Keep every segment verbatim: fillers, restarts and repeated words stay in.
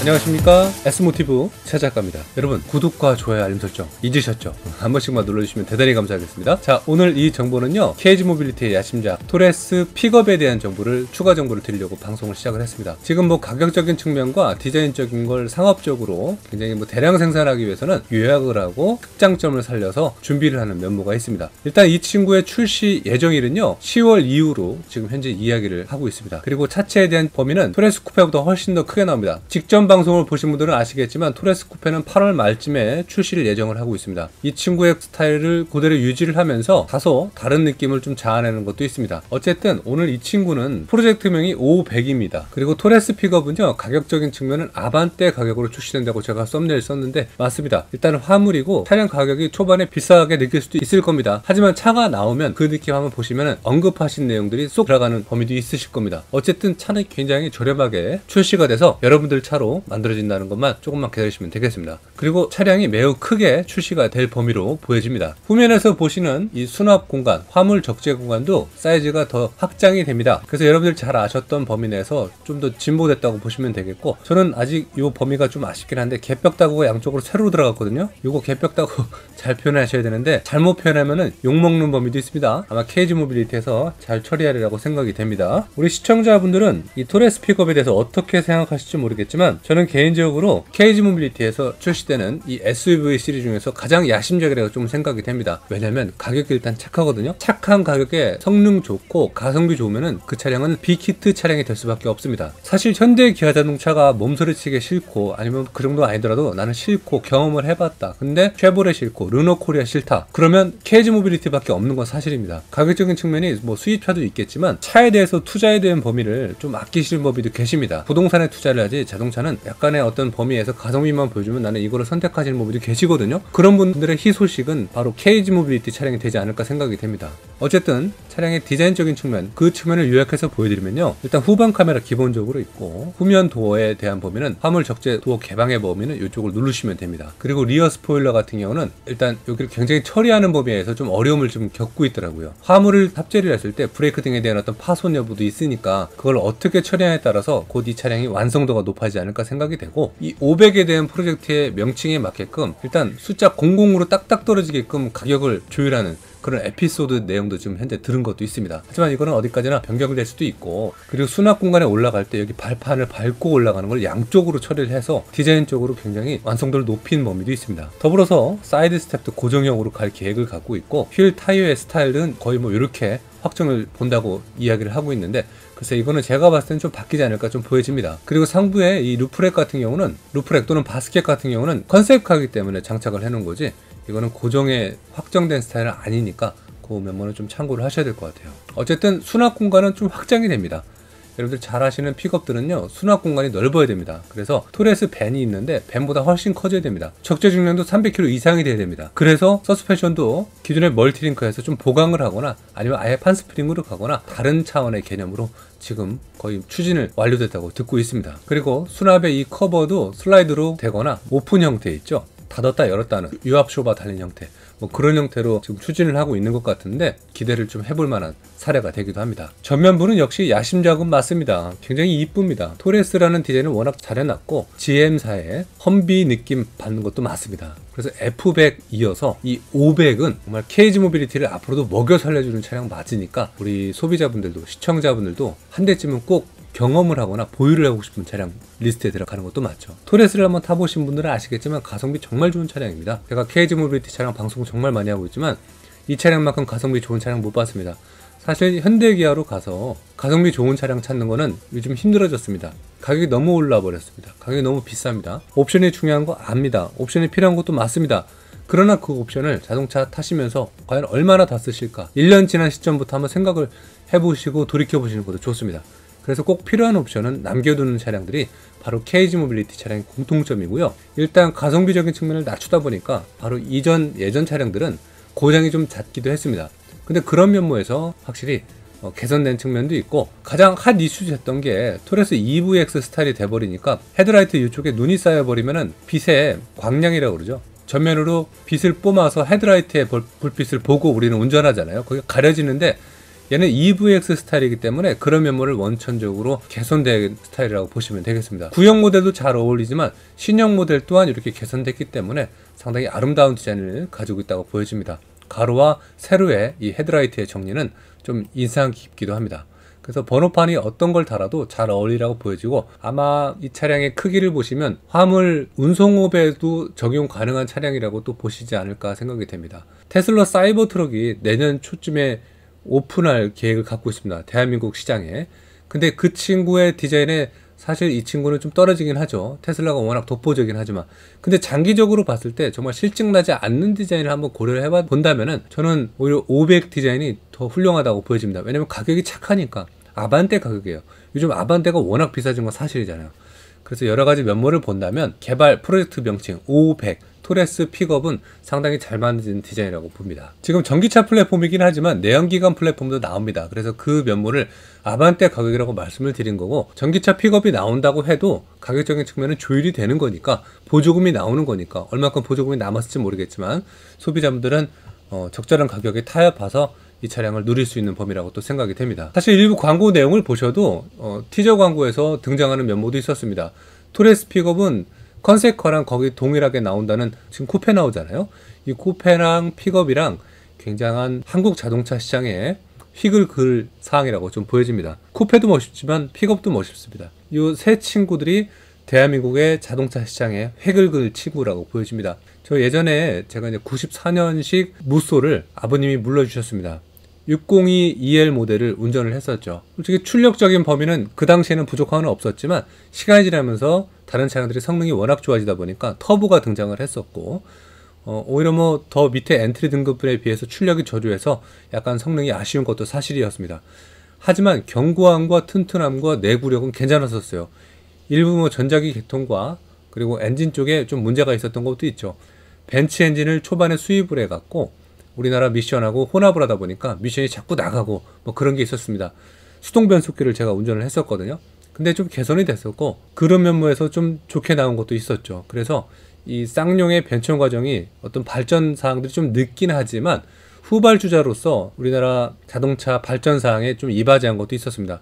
안녕하십니까, S모티브 최 작가입니다. 여러분, 구독과 좋아요, 알림 설정 잊으셨죠? 한 번씩만 눌러주시면 대단히 감사하겠습니다. 자, 오늘 이 정보는요, 케이지 모빌리티의 야심작 토레스 픽업에 대한 정보를 추가 정보를 드리려고 방송을 시작을 했습니다. 지금 뭐 가격적인 측면과 디자인적인 걸 상업적으로 굉장히 뭐 대량 생산하기 위해서는 요약을 하고 특장점을 살려서 준비를 하는 면모가 있습니다. 일단 이 친구의 출시 예정일은요, 시월 이후로 지금 현재 이야기를 하고 있습니다. 그리고 차체에 대한 범위는 토레스 쿠페보다 훨씬 더 크게 나옵니다. 직전 방송을 보신 분들은 아시겠지만 토레스 쿠페는 팔월 말쯤에 출시를 예정을 하고 있습니다. 이 친구의 스타일을 그대로 유지를 하면서 다소 다른 느낌을 좀 자아내는 것도 있습니다. 어쨌든 오늘 이 친구는 프로젝트명이 오백입니다. 그리고 토레스 픽업은요, 가격적인 측면은 아반떼 가격으로 출시된다고 제가 썸네일 썼는데 맞습니다. 일단은 화물이고 차량 가격이 초반에 비싸게 느낄 수도 있을 겁니다. 하지만 차가 나오면 그 느낌 한번 보시면은 언급하신 내용들이 쏙 들어가는 범위도 있으실 겁니다. 어쨌든 차는 굉장히 저렴하게 출시가 돼서 여러분들 차로 만들어진다는 것만 조금만 기다리시면 되겠습니다. 그리고 차량이 매우 크게 출시가 될 범위로 보여집니다. 후면에서 보시는 이 수납 공간, 화물 적재 공간도 사이즈가 더 확장이 됩니다. 그래서 여러분들 잘 아셨던 범위 내에서 좀 더 진보됐다고 보시면 되겠고, 저는 아직 이 범위가 좀 아쉽긴 한데 개벽다구가 양쪽으로 세로로 들어갔거든요. 이거 개벽다구 잘 표현하셔야 되는데 잘못 표현하면은 욕먹는 범위도 있습니다. 아마 케이지 모빌리티에서 잘 처리하리라고 생각이 됩니다. 우리 시청자분들은 이 토레스 픽업에 대해서 어떻게 생각하실지 모르겠지만 저는 개인적으로 케이지 모빌리티에서 출시되는 이 에스유브이 시리즈 중에서 가장 야심작이라고 좀 생각이 됩니다. 왜냐면 가격이 일단 착하거든요. 착한 가격에 성능 좋고 가성비 좋으면은 그 차량은 빅히트 차량이 될 수밖에 없습니다. 사실 현대 기아 자동차가 몸소리치기 싫고, 아니면 그 정도 아니더라도 나는 싫고 경험을 해봤다, 근데 쉐보레 싫고 르노 코리아 싫다, 그러면 케이지 모빌리티밖에 없는 건 사실입니다. 가격적인 측면이 뭐 수입차도 있겠지만 차에 대해서 투자에 대한 범위를 좀 아끼시는 법이도 계십니다. 부동산에 투자를 하지 자동차는 약간의 어떤 범위에서 가성비만 보여주면 나는 이거를 선택하시는 분들이 계시거든요. 그런 분들의 희소식은 바로 케이지 모빌리티 차량이 되지 않을까 생각이 됩니다. 어쨌든 차량의 디자인적인 측면, 그 측면을 요약해서 보여드리면요, 일단 후방 카메라 기본적으로 있고, 후면 도어에 대한 범위는 화물 적재 도어 개방의 범위는 이쪽을 누르시면 됩니다. 그리고 리어 스포일러 같은 경우는 일단 여기를 굉장히 처리하는 범위에서 좀 어려움을 좀 겪고 있더라고요. 화물을 탑재를 했을 때 브레이크 등에 대한 어떤 파손 여부도 있으니까 그걸 어떻게 처리하냐에 따라서 곧 이 차량이 완성도가 높아지지 않을까 생각이 되고, 이 오백에 대한 프로젝트의 명칭에 맞게끔 일단 숫자 공공으로 딱딱 떨어지게끔 가격을 조율하는 그런 에피소드 내용도 지금 현재 들은 것도 있습니다. 하지만 이거는 어디까지나 변경될 수도 있고, 그리고 수납 공간에 올라갈 때 여기 발판을 밟고 올라가는 걸 양쪽으로 처리를 해서 디자인적으로 굉장히 완성도를 높인 범위도 있습니다. 더불어서 사이드 스텝도 고정형으로 갈 계획을 갖고 있고, 휠 타이어의 스타일은 거의 뭐 이렇게 확정을 본다고 이야기를 하고 있는데, 글쎄 이거는 제가 봤을 때는 좀 바뀌지 않을까 좀 보여집니다. 그리고 상부에 이 루프렉 같은 경우는, 루프렉 또는 바스켓 같은 경우는 컨셉카기 때문에 장착을 해놓은 거지, 이거는 고정에 확정된 스타일은 아니니까 그 면모는 좀 참고를 하셔야 될 것 같아요. 어쨌든 수납 공간은 좀 확장이 됩니다. 여러분들 잘 아시는 픽업들은요, 수납 공간이 넓어야 됩니다. 그래서 토레스 밴이 있는데 밴보다 훨씬 커져야 됩니다. 적재 중량도 삼백 킬로그램 이상이 돼야 됩니다. 그래서 서스펜션도 기존의 멀티링크에서 좀 보강을 하거나 아니면 아예 판스프링으로 가거나 다른 차원의 개념으로 지금 거의 추진을 완료됐다고 듣고 있습니다. 그리고 수납의 이 커버도 슬라이드로 되거나 오픈 형태 있죠, 닫았다 열었다는 유압 쇼바 달린 형태, 뭐 그런 형태로 지금 추진을 하고 있는 것 같은데 기대를 좀 해볼 만한 사례가 되기도 합니다. 전면부는 역시 야심작은 맞습니다. 굉장히 이쁩니다. 토레스라는 디자인을 워낙 잘 해놨고 지엠사의 험비 느낌 받는 것도 맞습니다. 그래서 에프 백 이어서 이 오백은 정말 케이지 모빌리티를 앞으로도 먹여 살려주는 차량 맞으니까 우리 소비자분들도 시청자분들도 한 대쯤은 꼭 경험을 하거나 보유를 하고 싶은 차량 리스트에 들어가는 것도 맞죠. 토레스를 한번 타보신 분들은 아시겠지만 가성비 정말 좋은 차량입니다. 제가 케이지 모빌리티 차량 방송 정말 많이 하고 있지만 이 차량만큼 가성비 좋은 차량 못 봤습니다. 사실 현대기아로 가서 가성비 좋은 차량 찾는 거는 요즘 힘들어졌습니다. 가격이 너무 올라 버렸습니다. 가격이 너무 비쌉니다. 옵션이 중요한 거 압니다. 옵션이 필요한 것도 맞습니다. 그러나 그 옵션을 자동차 타시면서 과연 얼마나 다 쓰실까, 일 년 지난 시점부터 한번 생각을 해보시고 돌이켜보시는 것도 좋습니다. 그래서 꼭 필요한 옵션은 남겨두는 차량들이 바로 케이지 모빌리티 차량의 공통점이고요. 일단 가성비적인 측면을 낮추다 보니까 바로 이전 예전 차량들은 고장이 좀 잦기도 했습니다. 근데 그런 면모에서 확실히 어, 개선된 측면도 있고, 가장 핫 이슈였던 게 토레스 이브이엑스 스타일이 돼버리니까 헤드라이트 이쪽에 눈이 쌓여버리면은 빛의 광량이라고 그러죠. 전면으로 빛을 뿜어서 헤드라이트의 불빛을 보고 우리는 운전하잖아요. 거기가 가려지는데 얘는 이브이엑스 스타일이기 때문에 그런 면모를 원천적으로 개선된 스타일이라고 보시면 되겠습니다. 구형 모델도 잘 어울리지만 신형 모델 또한 이렇게 개선됐기 때문에 상당히 아름다운 디자인을 가지고 있다고 보여집니다. 가로와 세로의 이 헤드라이트의 정리는 좀 인상 깊기도 합니다. 그래서 번호판이 어떤 걸 달아도 잘 어울리라고 보여지고, 아마 이 차량의 크기를 보시면 화물 운송업에도 적용 가능한 차량이라고 또 보시지 않을까 생각이 됩니다. 테슬라 사이버 트럭이 내년 초쯤에 오픈할 계획을 갖고 있습니다. 대한민국 시장에. 근데 그 친구의 디자인에 사실 이 친구는 좀 떨어지긴 하죠. 테슬라가 워낙 독보적이긴 하지만. 근데 장기적으로 봤을 때 정말 실증나지 않는 디자인을 한번 고려를 해봐 본다면은 저는 오히려 오백 디자인이 더 훌륭하다고 보여집니다. 왜냐면 가격이 착하니까. 아반떼 가격이에요. 요즘 아반떼가 워낙 비싸진 건 사실이잖아요. 그래서 여러 가지 면모를 본다면 개발 프로젝트 명칭 오백 토레스 픽업은 상당히 잘 만든 디자인이라고 봅니다. 지금 전기차 플랫폼이긴 하지만 내연기관 플랫폼도 나옵니다. 그래서 그 면모를 아반떼 가격이라고 말씀을 드린 거고, 전기차 픽업이 나온다고 해도 가격적인 측면은 조율이 되는 거니까, 보조금이 나오는 거니까 얼마큼 보조금이 남았을지 모르겠지만 소비자분들은 어, 적절한 가격에 타협해서 이 차량을 누릴 수 있는 범위라고 또 생각이 됩니다. 사실 일부 광고 내용을 보셔도 어, 티저 광고에서 등장하는 면모도 있었습니다. 토레스 픽업은 컨셉카랑 거기 동일하게 나온다는, 지금 쿠페 나오잖아요. 이 쿠페랑 픽업이랑 굉장한 한국 자동차 시장에 휙을 그을 사항이라고 좀 보여집니다. 쿠페도 멋있지만 픽업도 멋있습니다. 이 세 친구들이 대한민국의 자동차 시장에 획을 그을 친구라고 보여집니다. 저 예전에 제가 이제 구십사 년식 무쏘를 아버님이 물려주셨습니다. 육공이 이엘 모델을 운전을 했었죠. 솔직히 출력적인 범위는 그 당시에는 부족함은 없었지만 시간이 지나면서 다른 차량들이 성능이 워낙 좋아지다 보니까 터보가 등장을 했었고, 어, 오히려 뭐 더 밑에 엔트리 등급들에 비해서 출력이 저조해서 약간 성능이 아쉬운 것도 사실이었습니다. 하지만 견고함과 튼튼함과 내구력은 괜찮았었어요. 일부 뭐 전자기 개통과 그리고 엔진 쪽에 좀 문제가 있었던 것도 있죠. 벤츠 엔진을 초반에 수입을 해갖고 우리나라 미션하고 혼합을 하다 보니까 미션이 자꾸 나가고 뭐 그런 게 있었습니다. 수동 변속기를 제가 운전을 했었거든요. 근데 좀 개선이 됐었고 그런 면모에서 좀 좋게 나온 것도 있었죠. 그래서 이 쌍용의 변천 과정이 어떤 발전 사항들이 좀 늦긴 하지만 후발주자로서 우리나라 자동차 발전 사항에 좀 이바지한 것도 있었습니다.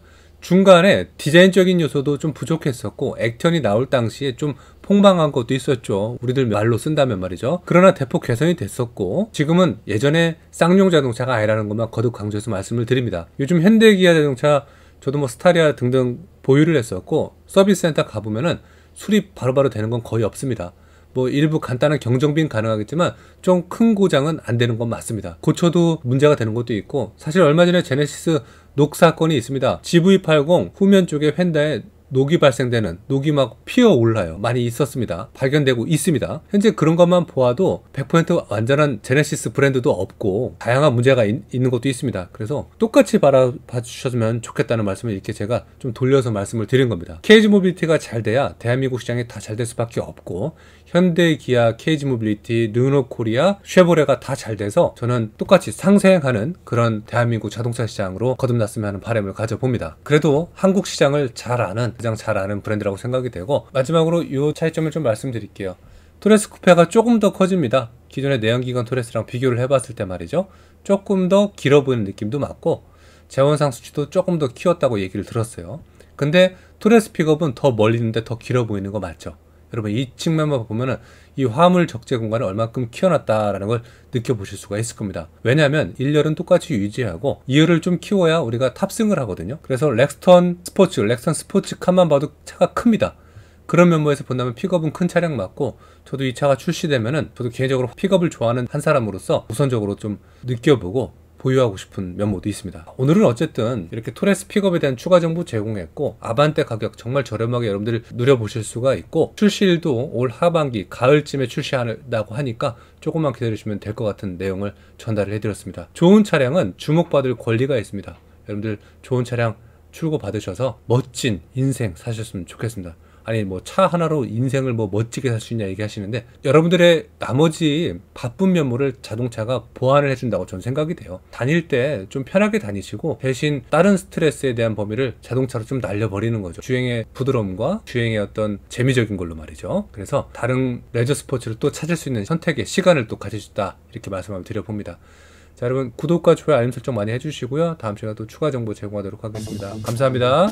중간에 디자인적인 요소도 좀 부족했었고 액션이 나올 당시에 좀 폭망한 것도 있었죠. 우리들 말로 쓴다면 말이죠. 그러나 대폭 개선이 됐었고 지금은 예전에 쌍용 자동차가 아니라는 것만 거듭 강조해서 말씀을 드립니다. 요즘 현대 기아 자동차 저도 뭐 스타리아 등등 보유를 했었고 서비스 센터 가보면은 수립 바로바로 되는 건 거의 없습니다. 뭐 일부 간단한 경정비는 가능하겠지만 좀 큰 고장은 안 되는 건 맞습니다. 고쳐도 문제가 되는 것도 있고, 사실 얼마 전에 제네시스 녹 사건이 있습니다. 지브이 팔십 후면 쪽에 휀다에 녹이 발생되는, 녹이 막 피어 올라요. 많이 있었습니다. 발견되고 있습니다. 현재 그런 것만 보아도 백 퍼센트 완전한 제네시스 브랜드도 없고 다양한 문제가 있, 있는 것도 있습니다. 그래서 똑같이 바라봐 주셨으면 좋겠다는 말씀을 이렇게 제가 좀 돌려서 말씀을 드린 겁니다. 케이지 모빌리티가 잘 돼야 대한민국 시장이 다 잘 될 수밖에 없고, 현대, 기아, 케이지 모빌리티, 르노 코리아, 쉐보레가 다 잘 돼서 저는 똑같이 상생하는 그런 대한민국 자동차 시장으로 거듭났으면 하는 바람을 가져봅니다. 그래도 한국 시장을 잘 아는, 가장 잘 아는 브랜드라고 생각이 되고, 마지막으로 이 차이점을 좀 말씀드릴게요. 토레스 쿠페가 조금 더 커집니다. 기존의 내연기관 토레스랑 비교를 해봤을 때 말이죠. 조금 더 길어 보이는 느낌도 맞고 재원상 수치도 조금 더 키웠다고 얘기를 들었어요. 근데 토레스 픽업은 더 멀리 있는데 더 길어 보이는 거 맞죠? 여러분 이 측면만 보면은 이 화물 적재 공간을 얼마큼 키워놨다라는 걸 느껴보실 수가 있을 겁니다. 왜냐하면 일 열은 똑같이 유지하고 이 열을 좀 키워야 우리가 탑승을 하거든요. 그래서 렉스턴 스포츠, 렉스턴 스포츠카만 봐도 차가 큽니다. 그런 면모에서 본다면 픽업은 큰 차량 맞고, 저도 이 차가 출시되면은 저도 개인적으로 픽업을 좋아하는 한 사람으로서 우선적으로 좀 느껴보고 보유하고 싶은 면모도 있습니다. 오늘은 어쨌든 이렇게 토레스 픽업에 대한 추가 정보 제공했고, 아반떼 가격 정말 저렴하게 여러분들이 누려보실 수가 있고, 출시일도 올 하반기 가을쯤에 출시한다고 하니까 조금만 기다리시면 될 것 같은 내용을 전달을 해드렸습니다. 좋은 차량은 주목받을 권리가 있습니다. 여러분들 좋은 차량 출고 받으셔서 멋진 인생 사셨으면 좋겠습니다. 아니 뭐 차 하나로 인생을 뭐 멋지게 살 수 있냐 얘기하시는데, 여러분들의 나머지 바쁜 면모를 자동차가 보완을 해준다고 저는 생각이 돼요. 다닐 때 좀 편하게 다니시고 대신 다른 스트레스에 대한 범위를 자동차로 좀 날려버리는 거죠. 주행의 부드러움과 주행의 어떤 재미적인 걸로 말이죠. 그래서 다른 레저 스포츠를 또 찾을 수 있는 선택의 시간을 또 가지셨다, 이렇게 말씀을 드려봅니다. 자, 여러분 구독과 좋아요 알림 설정 많이 해주시고요. 다음 시간에 또 추가 정보 제공하도록 하겠습니다. 감사합니다.